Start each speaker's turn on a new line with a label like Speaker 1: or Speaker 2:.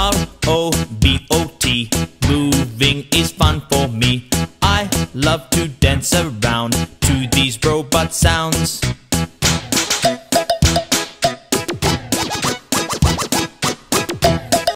Speaker 1: R-O-B-O-T. Moving is fun for me. I love to dance around to these robot sounds.